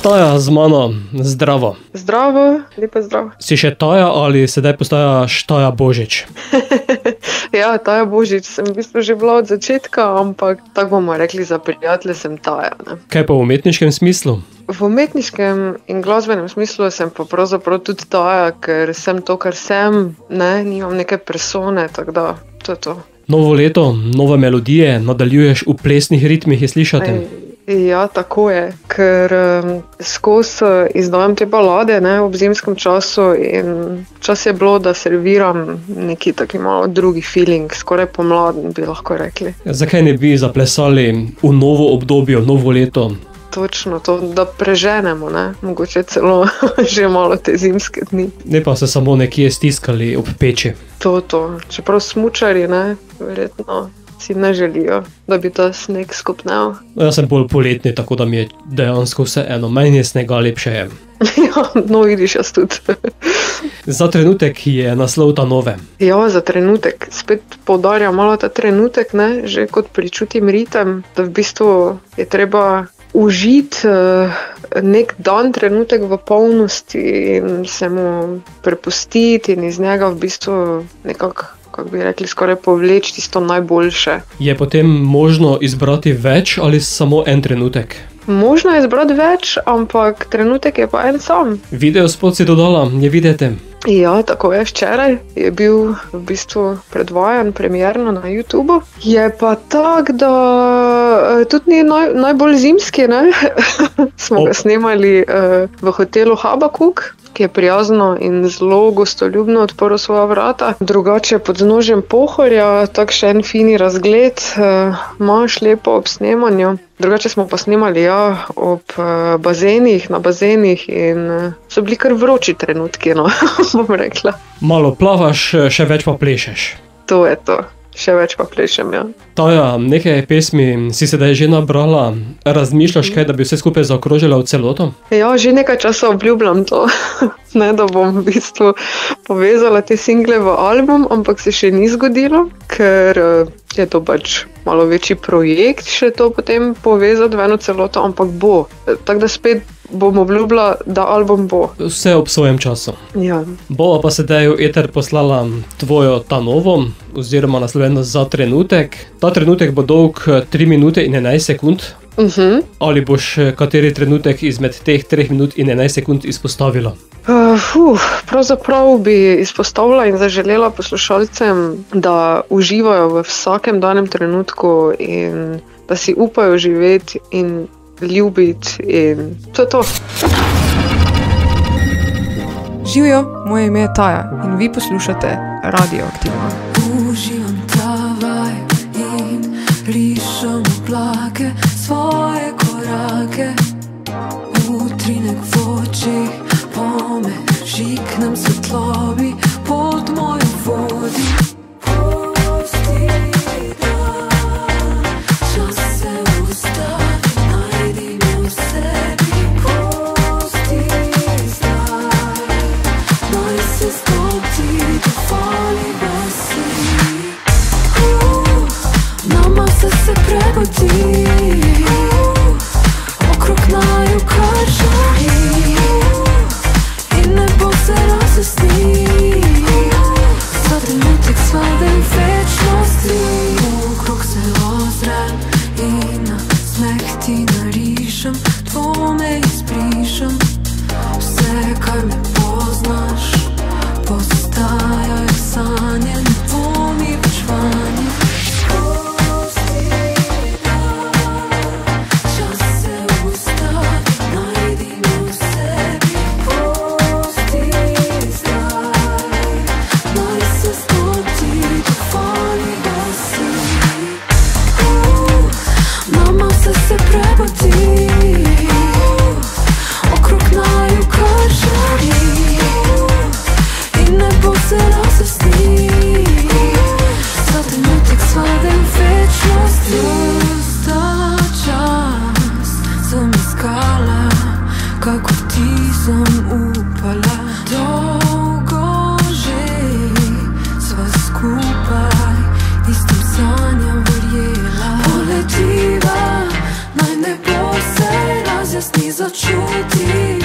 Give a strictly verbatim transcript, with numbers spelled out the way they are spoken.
Taja z mano, zdravo. Zdravo, lepo zdrav. Si še Taja ali sedaj postajaš Taja Božič? Ja, Taja Božič sem v bistvu že bila od začetka, ampak tako bomo rekli, za prijatelje sem Taja. Ne? Kaj pa v umetniškem smislu? V umetniškem in glasbenem smislu sem pa pravzaprav tudi Taja, ker sem to, kar sem, ne, nimam neke persone, tako da to je to. Novo leto, nove melodije, nadaljuješ v plesnih ritmih, je slišati? Ja, tako je, ker um, skozi uh, izdajam te balade, ne, ob zimskem času in čas je bilo, da serviram neki taki malo drugi feeling, skoraj pomladen bi lahko rekli. Zakaj ne bi zaplesali v novo obdobje, v novo leto? Točno to, da preženemo, ne, mogoče celo že malo te zimske dni. Ne pa se samo nekje stiskali ob peči. To, to, čeprav smučari, ne, verjetno si ne želijo, da bi ta sneg skopnel. Jaz sem bolj poletni, tako da mi je dejansko vse eno, manj je snega, lepše je. Ja, no vidiš, jaz tudi. Za trenutek je naslov ta nove. Ja, za trenutek. Spet poudarjam malo ta trenutek, ne, že kot pričutim ritem, da v bistvu je treba užiti nek dan, trenutek v polnosti in se mu prepustiti in iz njega v bistvu nekako, kako bi rekli, skoraj povleči tisto najboljše. Je potem možno izbrati več ali samo en trenutek? Možno je izbrati več, ampak trenutek je pa en sam. Video spot si dodala, je videti? Ja, tako je, včeraj je bil v bistvu predvajan premierno na YouTubu. Je pa tak, da tudi ni naj, najbolj zimski, ne? Smo ga snemali uh, v hotelu Habakuk, ki je prijazno in zelo gostoljubno odprl svoja vrata. Drugače pod znožjem Pohorja, takšen fini razgled, uh, imaš lepo ob snemanju. Drugače smo pa snemali, ja, ob uh, bazenih, na bazenih in uh, so bili kar vroči trenutki, no, bom rekla. Malo plavaš, še več pa plešeš. To je to. Še več pa plešem, ja. Taja, nekaj pesmi si sedaj že nabrala. Razmišljaš kaj, da bi vse skupaj zaokrožila v celoto? Ja, že nekaj časa obljubljam to. Ne, da bom v bistvu povezala te single v album, ampak se še ni zgodilo, ker je to pač malo večji projekt še to potem povezati v eno celoto, ampak bo. Tako da spet bom obljubila, da album bo. Vse ob svojem času. Ja. Bova pa sedaj v eter poslala tvojo ta novo, oziroma naslovljeno Za trenutek. Ta trenutek bo dolg tri minute in enajst sekund. Uh-huh. Ali boš kateri trenutek izmed teh treh minut in enajst sekund izpostavila? Uh, uh, pravzaprav bi izpostavila in zaželela poslušalcem, da uživajo v vsakem danem trenutku in da si upajo živeti in ljubiti in to je to. Živjo, moje ime je Taja in vi poslušate Radio Aktivno. Uživam ta vibe in rišem oblake, svoje korake, utrinek v očih, pome, žiknem svetlobi, pod mojo vodi. Pusti, da čas se ustavi, najdi me v sebi. Pusti, zdaj, naj se zgodi, da fali veseli. Uh, nama se se prebudi, uh, okrog naju kar žari, in nebo se razjasni. Za trenutek svadem večnosti, okrog se ozrem in na smeh ti narišem, dvome izbrišem. Vse, kar me poznaš, postajajo sanje, ne dvomi več vanje. Pusti, da čas se ustavi, najdi me v sebi. Pusti, zdaj, naj se zgodi, da fali veseli. Uh, nama se se prebudi, okrog naju kar žari, in nebo se razjasni. Za trenutek svadem večnosti. Sta čas sem iskala, kako ti sem upala. Dolgo že sva skupaj, istim sanjam verjela. Poletiva, naj nebo se razjasni. ni začuti.